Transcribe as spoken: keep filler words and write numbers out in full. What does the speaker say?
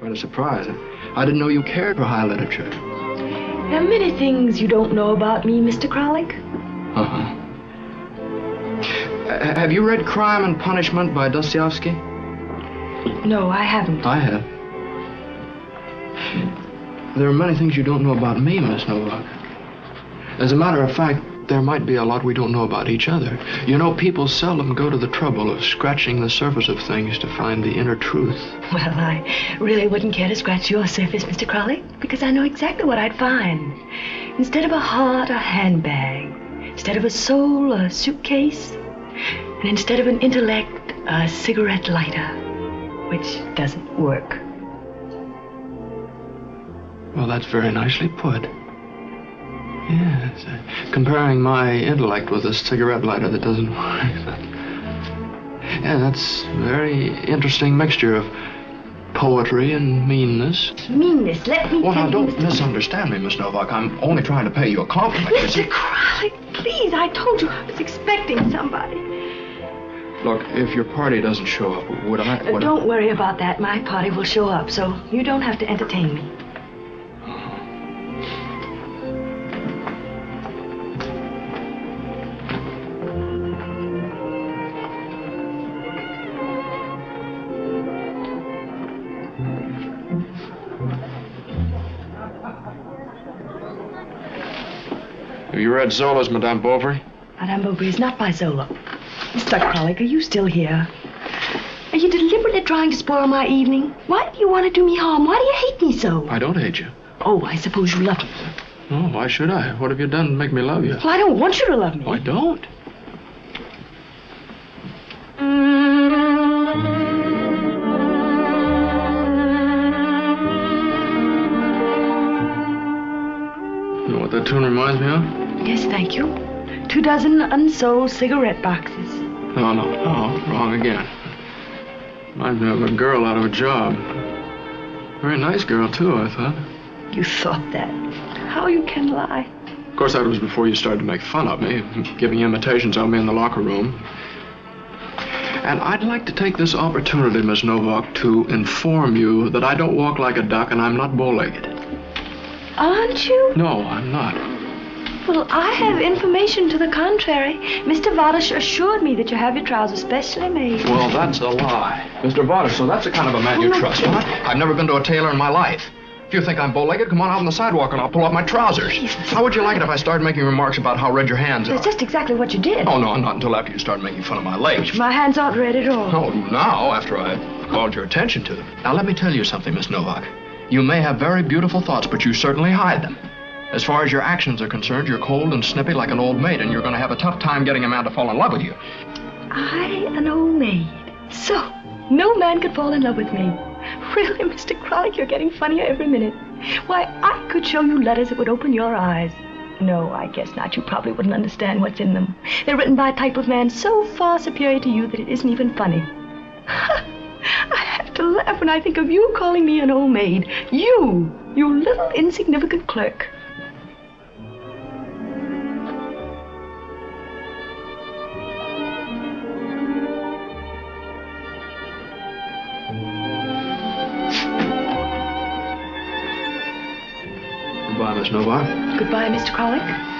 quite a surprise. I didn't know you cared for high literature. There are many things you don't know about me, Mister Kralik. Uh-huh. Uh, have you read Crime and Punishment by Dostoevsky? No, I haven't. I have. There are many things you don't know about me, Miss Novak. As a matter of fact, there might be a lot we don't know about each other. You know, people seldom go to the trouble of scratching the surface of things to find the inner truth. Well, I really wouldn't care to scratch your surface, Mister Crowley, because I know exactly what I'd find. Instead of a heart, a handbag. Instead of a soul, a suitcase. And instead of an intellect, a cigarette lighter, which doesn't work. Well, that's very nicely put. Yes, uh, comparing my intellect with a cigarette lighter that doesn't work. Yeah, that's a very interesting mixture of poetry and meanness. Meanness, let me Well, tell now, you, don't Mister misunderstand me, Miss Novak. I'm only trying to pay you a compliment. Mister Crowley, please, I told you I was expecting somebody. Look, if your party doesn't show up, would I... Would uh, don't I... worry about that. My party will show up, so you don't have to entertain me. Have you read Zola's Madame Bovary? Madame Bovary is not by Zola. Mister Kralik, are you still here? Are you deliberately trying to spoil my evening? Why do you want to do me harm? Why do you hate me so? I don't hate you. Oh, I suppose you love me. No, why should I? What have you done to make me love you? Well, I don't want you to love me. Oh, I don't. You know what that tune reminds me of? Yes, thank you. Two dozen unsold cigarette boxes. No, no, no, wrong again. Reminds me of a girl out of a job. Very nice girl, too, I thought. You thought that. How you can lie. Of course, that was before you started to make fun of me, giving imitations of me in the locker room. And I'd like to take this opportunity, Miss Novak, to inform you that I don't walk like a duck and I'm not bow-legged. Aren't you? No, I'm not. Well, I have information to the contrary. Mister Vadish assured me that you have your trousers specially made. Well, that's a lie. Mister Vadish, so that's the kind of a man you Oh, trust, huh? I've never been to a tailor in my life. If you think I'm bow-legged, come on out on the sidewalk and I'll pull off my trousers. How would you like it if I started making remarks about how red your hands are? That's just exactly what you did. Oh, no, not until after you started making fun of my legs. My hands aren't red at all. Oh, now, after I called your attention to them. Now, let me tell you something, Miss Novak. You may have very beautiful thoughts, but you certainly hide them. As far as your actions are concerned, you're cold and snippy like an old maid, and you're going to have a tough time getting a man to fall in love with you. I, an old maid. So, no man could fall in love with me. Really, Mister Kralik, you're getting funnier every minute. Why, I could show you letters that would open your eyes. No, I guess not. You probably wouldn't understand what's in them. They're written by a type of man so far superior to you that it isn't even funny. I have to laugh when I think of you calling me an old maid. You, you little insignificant clerk. Goodbye, Miss Novak. Goodbye, Mister Kralik.